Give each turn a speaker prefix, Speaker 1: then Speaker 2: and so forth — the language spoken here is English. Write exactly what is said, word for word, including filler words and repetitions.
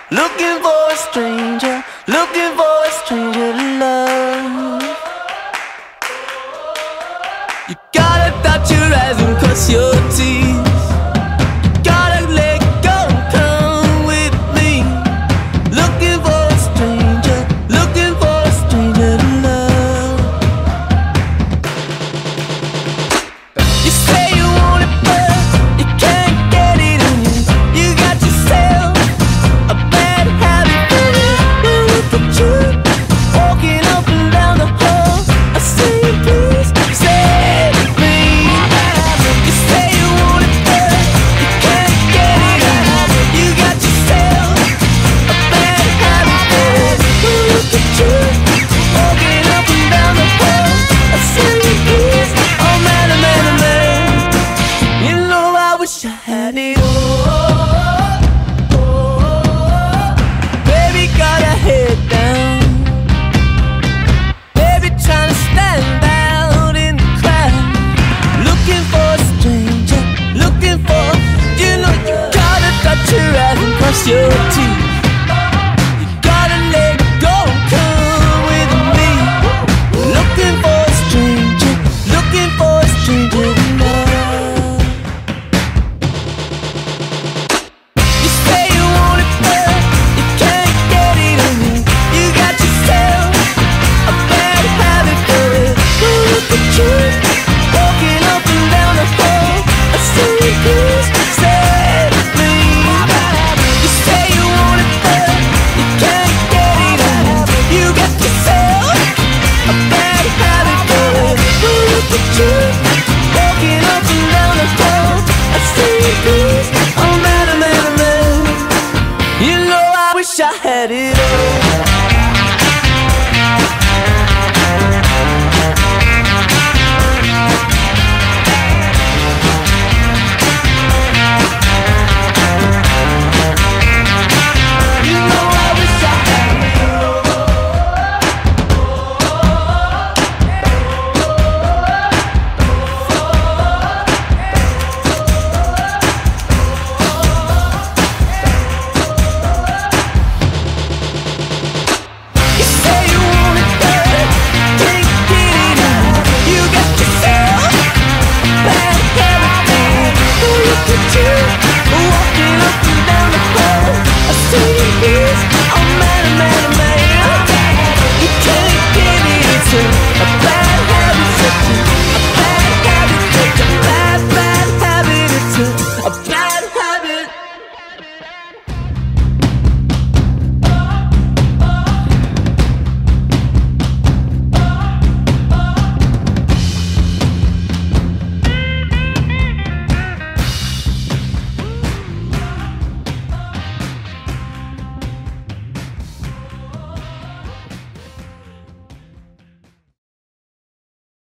Speaker 1: Looking for a stranger, looking for a stranger to love. You gotta dot your eyes and cross your T's. You gotta let go and come with me. Looking for a stranger, looking for a stranger to love. You say you want it but you can't get it in you. You got yourself a bad habit for it. Look at you, walking up and down the hall. I say please save me. You say you want it but you can't get it in you. You got yourself a bad habit for it. Look at you, walking up and down the hall. I say please, oh man, oh man, oh man. You know I wish I had it all. Baby got her head down, baby trying to stand out in the crowd. Looking for a stranger, looking for, you know you gotta dot your eyes and cross your teeth. You gotta let go and come with me. Looking for a stranger, looking for a stranger to love. You say you want it but you can't get it in you. You got yourself a bad habit for it. Look at you, walking up and down the hall. I say please save me. You say you want it but you can't get it in you. You got yourself a bad habit for it. Look at you, walking up and down the hall. I say please, oh man, oh man, oh man. You know I wish I had it all.